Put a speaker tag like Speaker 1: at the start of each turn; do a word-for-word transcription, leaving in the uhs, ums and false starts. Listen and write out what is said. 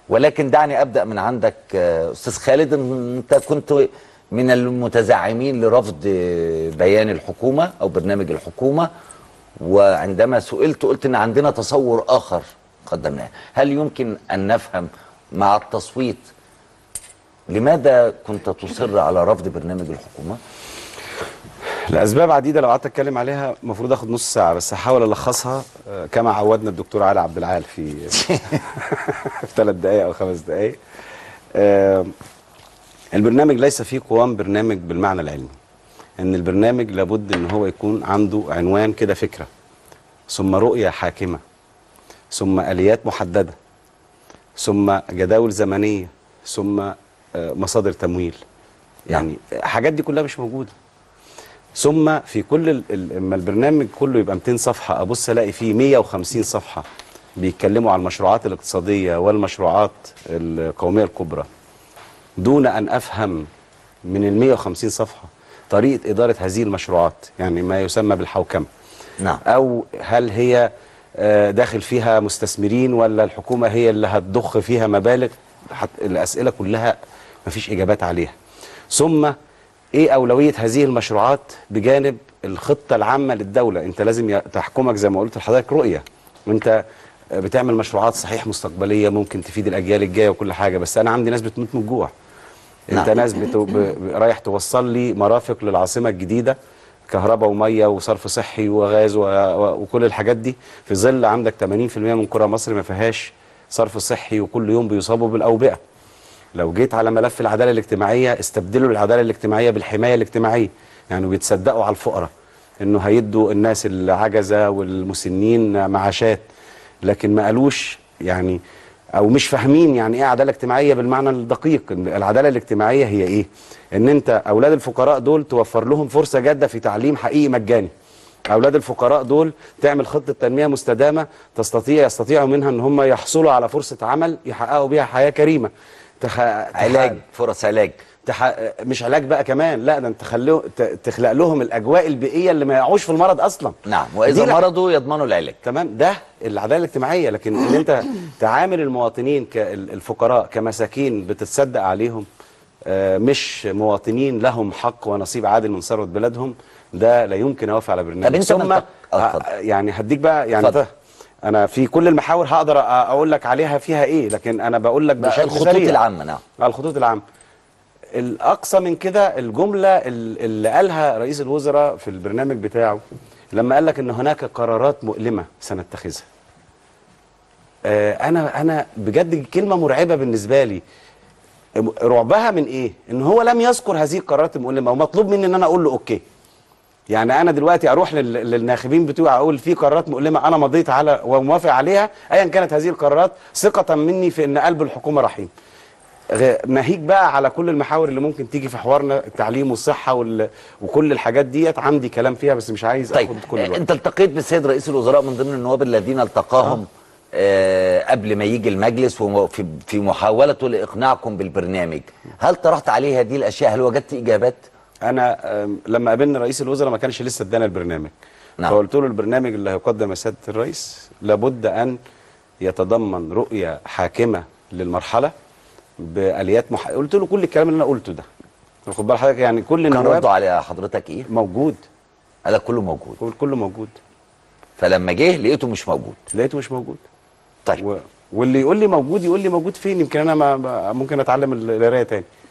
Speaker 1: ولكن دعني ابدا من عندك استاذ خالد. انت كنت من المتزعمين لرفض بيان الحكومه او برنامج الحكومه، وعندما سئلت قلت ان عندنا تصور اخر قدمناه. هل يمكن ان نفهم مع التصويت لماذا كنت تصر على رفض برنامج الحكومه؟
Speaker 2: لاسباب عديده لو قعدت اتكلم عليها المفروض اخد نص ساعه، بس هحاول الخصها كما عودنا الدكتور علي عبد العال في في ثلاث دقائق او خمس دقائق. البرنامج ليس فيه قوام برنامج بالمعنى العلمي. ان البرنامج لابد ان هو يكون عنده عنوان كده، فكره، ثم رؤيه حاكمه، ثم اليات محدده، ثم جداول زمنيه، ثم مصادر تمويل. يعني الحاجات دي كلها مش موجوده. ثم في كل اما البرنامج كله يبقى مئتين صفحه، ابص الاقي فيه مئة وخمسين صفحه بيتكلموا عن المشروعات الاقتصاديه والمشروعات القوميه الكبرى، دون ان افهم من ال مئة وخمسين صفحه طريقه اداره هذه المشروعات، يعني ما يسمى بالحوكمه.
Speaker 1: نعم.
Speaker 2: او هل هي داخل فيها مستثمرين ولا الحكومه هي اللي هتضخ فيها مبالغ؟ الاسئله كلها مفيش اجابات عليها. ثم ايه اولويه هذه المشروعات بجانب الخطه العامه للدوله؟ انت لازم تحكمك زي ما قلت لحضرتك رؤيه، وانت بتعمل مشروعات صحيح مستقبليه ممكن تفيد الاجيال الجايه وكل حاجه، بس انا عندي ناس بتموت من الجوع. انت نعم. ناس بتو... ب... رايح توصل لي مرافق للعاصمه الجديده، كهرباء وميه وصرف صحي وغاز و... و... وكل الحاجات دي، في ظل عندك ثمانين بالمئة من قرى مصر ما فيهاش صرف صحي وكل يوم بيصابوا بالاوبئه. لو جيت على ملف العداله الاجتماعيه، استبدلوا العداله الاجتماعيه بالحمايه الاجتماعيه، يعني بيتصدقوا على الفقراء انه هيدوا الناس العجزه والمسنين معاشات، لكن ما قالوش يعني او مش فاهمين يعني ايه عداله اجتماعيه بالمعنى الدقيق. العداله الاجتماعيه هي ايه؟ ان انت اولاد الفقراء دول توفر لهم فرصه جاده في تعليم حقيقي مجاني. اولاد الفقراء دول تعمل خطه تنميه مستدامه تستطيع يستطيعوا منها ان هم يحصلوا على فرصه عمل يحققوا بيها حياه كريمه.
Speaker 1: تخ... علاج، فرص علاج.
Speaker 2: تح... مش علاج بقى كمان، لا ده انت تخليه تخلق لهم الاجواء البيئيه اللي ما يقعوش في المرض اصلا.
Speaker 1: نعم، واذا مرضوا يضمنوا العلاج.
Speaker 2: تمام، ده العداله الاجتماعيه. لكن ان انت تعامل المواطنين كالفقراء كمساكين بتتصدق عليهم، آه مش مواطنين لهم حق ونصيب عادل من ثروه بلادهم، ده لا يمكن اوافق على برنامج.
Speaker 1: ثم
Speaker 2: يعني هديك بقى يعني فضل. انا في كل المحاور هقدر اقول لك عليها فيها ايه، لكن انا بقول لك بشكل
Speaker 1: الخطوط سريع. العامه. نعم،
Speaker 2: الخطوط العامه. الاقصى من كده الجمله اللي قالها رئيس الوزراء في البرنامج بتاعه لما قال لك ان هناك قرارات مؤلمه سنتخذها. آه انا انا بجد كلمه مرعبه بالنسبه لي. رعبها من ايه؟ ان هو لم يذكر هذه القرارات المؤلمه، ومطلوب مني ان انا اقول له اوكي. يعني انا دلوقتي اروح للناخبين بتوعي اقول في قرارات مؤلمه انا مضيت على وموافق عليها ايا كانت هذه القرارات، ثقه مني في ان قلب الحكومه رحيم. ناهيك بقى على كل المحاور اللي ممكن تيجي في حوارنا، التعليم والصحه وال... وكل الحاجات ديت عندي كلام فيها، بس مش عايز
Speaker 1: طيب
Speaker 2: اخد كل الوقت.
Speaker 1: انت التقيت بالسيد رئيس الوزراء من ضمن النواب الذين التقاهم آه. آه قبل ما يجي المجلس وفي في محاولته لاقناعكم بالبرنامج، هل طرحت عليه هذه الاشياء؟ هل وجدت اجابات؟
Speaker 2: انا لما قابلنا رئيس الوزراء ما كانش لسه ادانا البرنامج. نعم. فقلت له البرنامج اللي هيقدم يا سياده الرئيس لابد ان يتضمن رؤيه حاكمه للمرحله باليات مح... قلت له كل الكلام اللي انا قلته ده. خد بال حضرتك، يعني كل
Speaker 1: النواب كان ردوا على حضرتك ايه؟
Speaker 2: موجود.
Speaker 1: قال كله موجود.
Speaker 2: كله موجود.
Speaker 1: فلما جه لقيته مش موجود.
Speaker 2: لقيته مش موجود.
Speaker 1: طيب
Speaker 2: و... واللي يقول لي موجود يقول لي موجود فين؟ يمكن انا ما... ممكن اتعلم القرايه تاني.